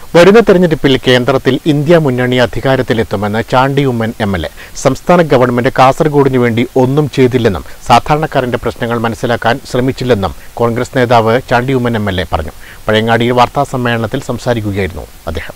വരുന്ന തെരഞ്ഞെടുപ്പിൽ കേന്ദ്രത്തിൽ ഇന്ത്യ മുന്നണി അധികാരത്തിലെത്തുമെന്ന് ചാണ്ടി ഉമ്മൻ എംഎൽഎ. സംസ്ഥാന ഗവൺമെന്റ് കാസർഗോഡിനു വേണ്ടി ഒന്നും ചെയ്തില്ലെന്നും സാധാരണക്കാരന്റെ പ്രശ്നങ്ങൾ മനസ്സിലാക്കാൻ ശ്രമിച്ചില്ലെന്നും കോൺഗ്രസ് നേതാവ് ചാണ്ടി ഉമ്മൻ എംഎൽഎ പറഞ്ഞു. പഴയങ്ങാടിയിൽ വാർത്താസമ്മേളനത്തിൽ സംസാരിക്കുകയായിരുന്നു അദ്ദേഹം.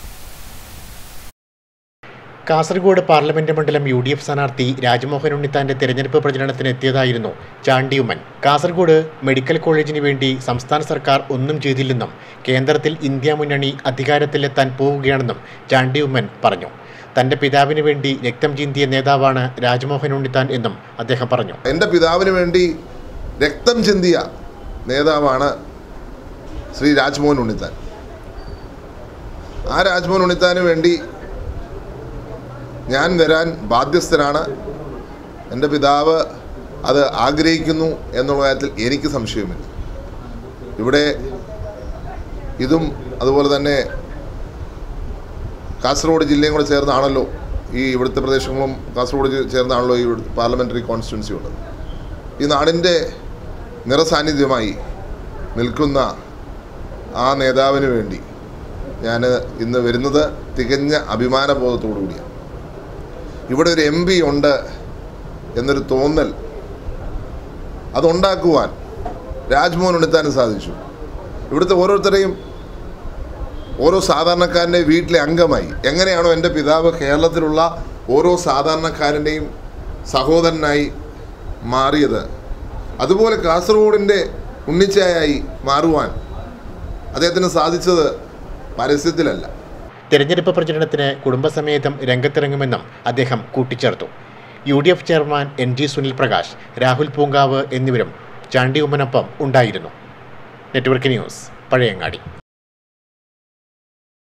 കാസർഗോഡ് പാർലമെന്റ് മണ്ഡലം UDF സ്ഥാനാർത്ഥി രാജ്മോഹൻ ഉണ്ണിത്താന്റെ തെരഞ്ഞെടുപ്പ് പ്രചരണത്തിന് എത്തിയതായിരുന്നു ചാണ്ടി ഉമ്മൻ. കാസർഗോഡ് മെഡിക്കൽ കോളേജിന് വേണ്ടി സംസ്ഥാന സർക്കാർ ഒന്നും ചെയ്തില്ലെന്നും കേന്ദ്രത്തിൽ ഇന്ത്യ മുന്നണി അധികാരത്തിലെത്താൻ പോവുകയാണെന്നും ചാണ്ടി ഉമ്മൻ പറഞ്ഞു. തന്റെ പിതാവിന് വേണ്ടി രക്തം ചിന്തിയ നേതാവാണ് രാജ്മോഹൻ ഉണ്ണിത്താൻ എന്നും അദ്ദേഹം പറഞ്ഞു. എൻ്റെ പിതാവിന് വേണ്ടി രക്തം ചിന്തിയ നേതാവാണ് ശ്രീ രാജ്മോഹൻ ഉണ്ണിത്താൻ. ആ രാജ്മോഹൻ ഉണ്ണിത്താന് വേണ്ടി ഞാൻ വരാൻ ബാധ്യസ്ഥനാണ്. എൻ്റെ പിതാവ് അത് ആഗ്രഹിക്കുന്നു എന്നുള്ള കാര്യത്തിൽ എനിക്ക് സംശയമില്ല. ഇവിടെ ഇതും അതുപോലെ തന്നെ കാസർഗോഡ് ജില്ലയും കൂടെ ചേർന്നാണല്ലോ ഇവിടുത്തെ പ്രദേശങ്ങളും കാസർഗോഡ് ചേർന്നാണല്ലോ ഈ പാർലമെൻ്ററി കോൺസ്റ്റിറ്റ്യുവൻസി ഉള്ളത്. ഈ നാടിൻ്റെ നിറസാന്നിധ്യമായി നിൽക്കുന്ന ആ നേതാവിന് വേണ്ടി ഞാൻ ഇന്ന് വരുന്നത് തികഞ്ഞ അഭിമാനബോധത്തോടു കൂടിയാണ്. ഇവിടെ ഒരു MP ഉണ്ട് എന്നൊരു തോന്നൽ അതുണ്ടാക്കുവാൻ രാജ്മോഹൻ ഉണ്ണിത്താന് സാധിച്ചു. ഇവിടുത്തെ ഓരോരുത്തരെയും ഓരോ സാധാരണക്കാരൻ്റെ വീട്ടിലെ അംഗമായി എങ്ങനെയാണോ എൻ്റെ പിതാവ് കേരളത്തിലുള്ള ഓരോ സാധാരണക്കാരൻ്റെയും സഹോദരനായി മാറിയത്, അതുപോലെ കാസർഗോഡിൻ്റെ ഉണ്ണിച്ചായായി മാറുവാൻ അദ്ദേഹത്തിന് സാധിച്ചത് പരസ്യത്തിലല്ല. തെരഞ്ഞെടുപ്പ് പ്രചരണത്തിന് കുടുംബസമേതം രംഗത്തിറങ്ങുമെന്നും അദ്ദേഹം കൂട്ടിച്ചേർത്തു. UDF chairman NG Sunil Prakash, Rahul Poonkavu എന്നിവരും ചാണ്ടി ഉമ്മനൊപ്പം ഉണ്ടായിരുന്നു. Network news, Pazhayangadi.